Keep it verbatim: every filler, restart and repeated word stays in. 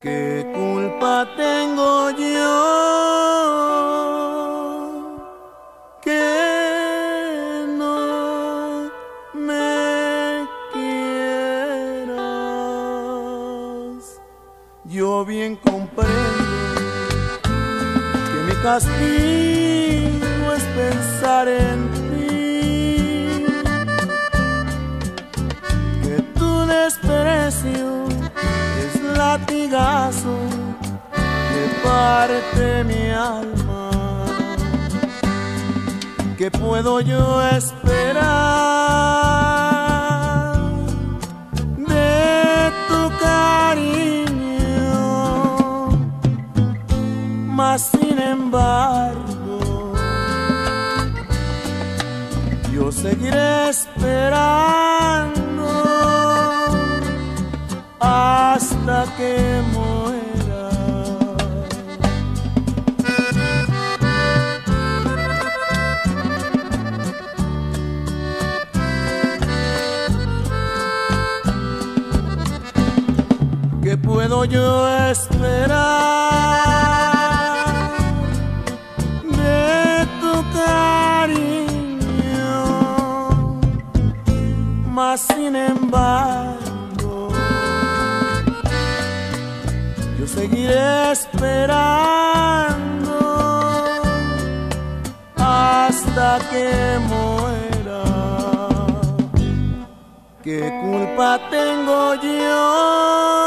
¿Qué culpa tengo yo que no me quieras? Yo bien comprendo que mi castigo es pensar en ti, que tu desprecio latigazo que parte mi alma. ¿Qué puedo yo esperar de tu cariño? Mas sin embargo yo seguiré esperando hasta que muera. ¿Qué puedo yo esperar de tu cariño? Mas sin embargo yo seguiré esperando hasta que muera. ¿Qué culpa tengo yo